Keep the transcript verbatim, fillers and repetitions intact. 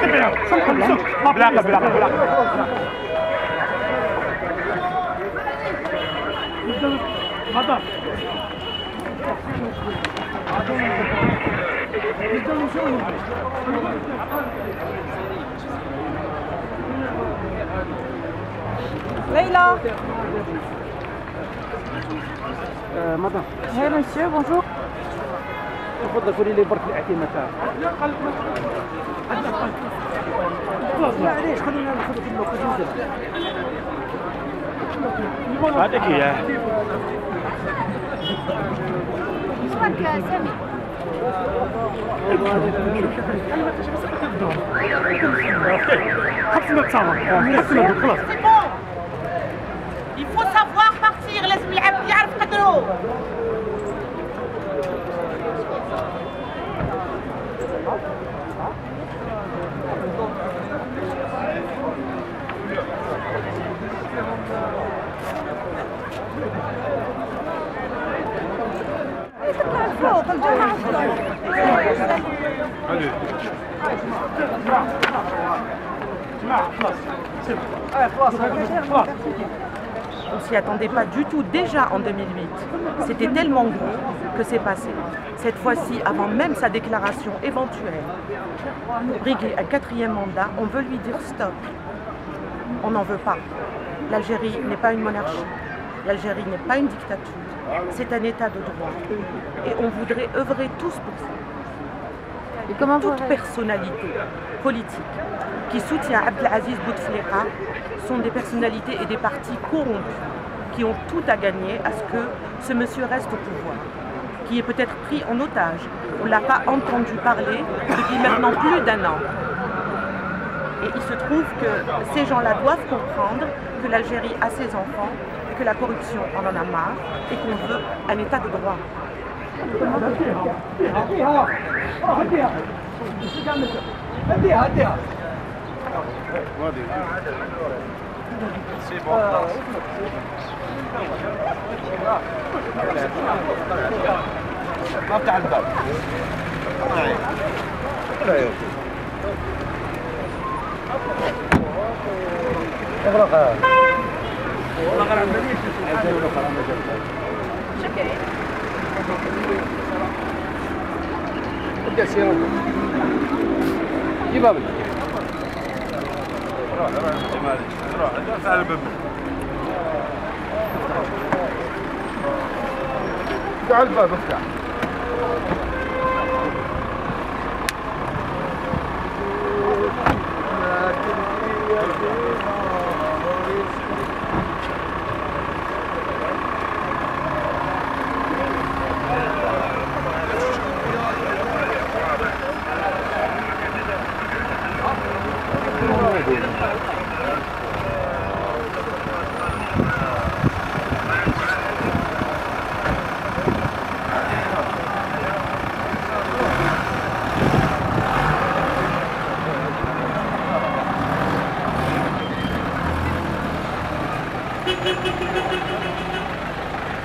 sans problème. Blague, blague, blague. Madame. Leïla. Euh, madame. Oui, monsieur, bonjour. تفضل قولي لي برك الاعتماد تاعك. معليش خلينا ناخذ في اللوكاسيون. هذيك هي. اسمك سامي. Il faut savoir partir, لازم العبد يعرف قدره. فوق الجامعة فوق. On s'y attendait pas du tout déjà en deux mille huit. C'était tellement gros que c'est passé. Cette fois-ci, avant même sa déclaration éventuelle, briguer un quatrième mandat, on veut lui dire stop. On n'en veut pas. L'Algérie n'est pas une monarchie. L'Algérie n'est pas une dictature. C'est un état de droit. Et on voudrait œuvrer tous pour ça. Et comment Toute personnalité politique qui soutient Abdelaziz Bouteflika sont des personnalités et des partis corrompus qui ont tout à gagner à ce que ce monsieur reste au pouvoir, qui est peut-être pris en otage. On ne l'a pas entendu parler depuis maintenant plus d'un an. Et il se trouve que ces gens-là doivent comprendre que l'Algérie a ses enfants, que la corruption en en a marre et qu'on veut un état de droit. C'est bon. افتح الباب. اغلق. شكرا. ابدا سير. جيب بابك. روح روح جمالي روح افتح الباب. افتح الباب افتح. Thank you.